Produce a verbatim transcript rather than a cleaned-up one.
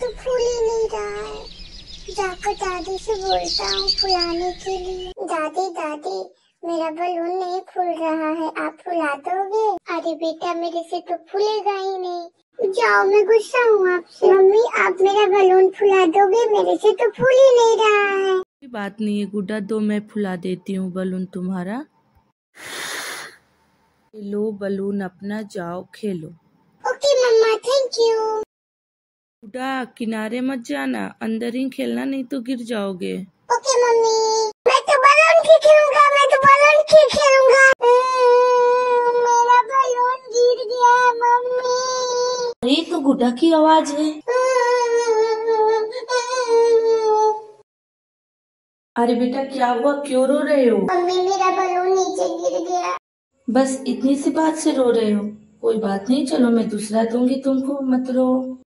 फूल ही नहीं रहा है। जाकर दादी से बोलता हूँ फुलाने के लिए। दादी दादी मेरा बलून नहीं फूल रहा है, आप फुला दोगे? अरे बेटा मेरे से तो फूलेगा ही नहीं। जाओ, मैं गुस्सा हूँ आपसे। मम्मी आप मेरा बलून फुला दोगे? मेरे से तो फूल ही नहीं रहा है। कोई बात नहीं है गुड्डा, दो मैं फुला देती हूँ बलून तुम्हारा। लो बलून अपना, जाओ खेलो। Okay mama, thank you. गुड्डा किनारे मत जाना, अंदर ही खेलना, नहीं तो गिर जाओगे। Okay mummy. मैं तो बलून की खेलूंगा, मैं तो बलून की खेलूंगा। मेरा बलून गिर गया मम्मी। ये तो गुड्डा की आवाज है। अरे बेटा क्या हुआ, क्यों रो रहे हो? मम्मी मेरा बलून नीचे गिर गया। बस इतनी सी बात से रो रहे हो? कोई बात नहीं, चलो मैं दूसरा दूंगी तुमको, मत रो।